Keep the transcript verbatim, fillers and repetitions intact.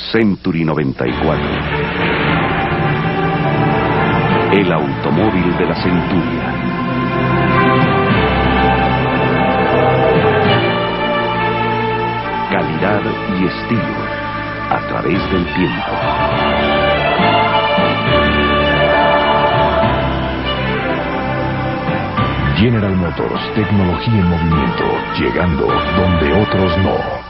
Century noventa y cuatro. El automóvil de la centuria. Calidad y estilo a través del tiempo. General Motors, tecnología en movimiento, llegando donde otros no.